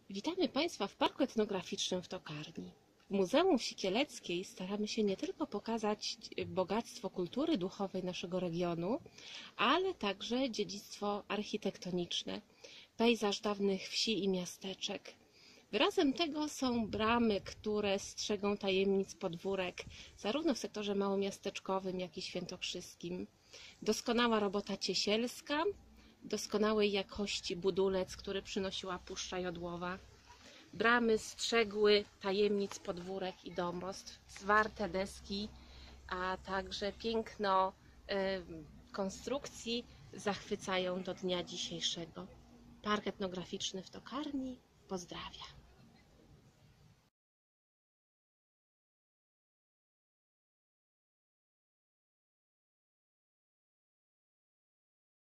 Witamy Państwa w Parku Etnograficznym w Tokarni. W Muzeum Wsi Kieleckiej staramy się nie tylko pokazać bogactwo kultury duchowej naszego regionu, ale także dziedzictwo architektoniczne, pejzaż dawnych wsi i miasteczek. Wyrazem tego są bramy, które strzegą tajemnic podwórek, zarówno w sektorze małomiasteczkowym, jak i świętokrzyskim. Doskonała robota ciesielska, doskonałej jakości budulec, który przynosiła Puszcza Jodłowa. Bramy strzegły tajemnic podwórek i domostw, zwarte deski, a także piękno konstrukcji zachwycają do dnia dzisiejszego. Park Etnograficzny w Tokarni pozdrawia.